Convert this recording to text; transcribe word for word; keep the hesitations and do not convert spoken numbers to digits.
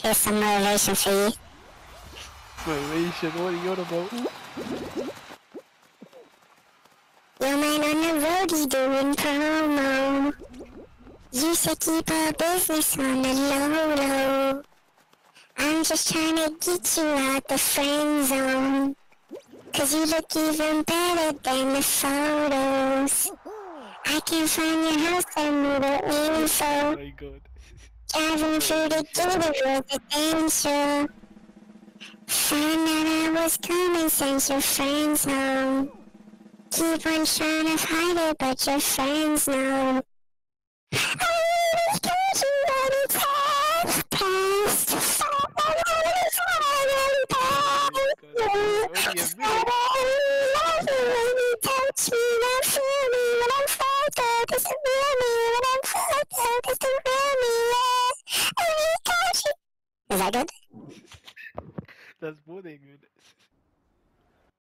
Here's some motivation for you. Motivation, what are you on about? Yo man on the roadie doing promo. You should keep our business on the low low. I'm just trying to get you out the friend zone. Cause you look even better than the photos. I can find your house and move the info. Oh my god. Driving through the gated residential. Found out I was coming since your friends home. Keep on trying to hide it, but your friends know. I really told you that it's half past. So I always wanted past. I love you when you touch me, not feel me when I'm fucked up. It's the real me when I'm fucked up. It's the real me, yeah. I really got you. Is that good? Das wurde gut.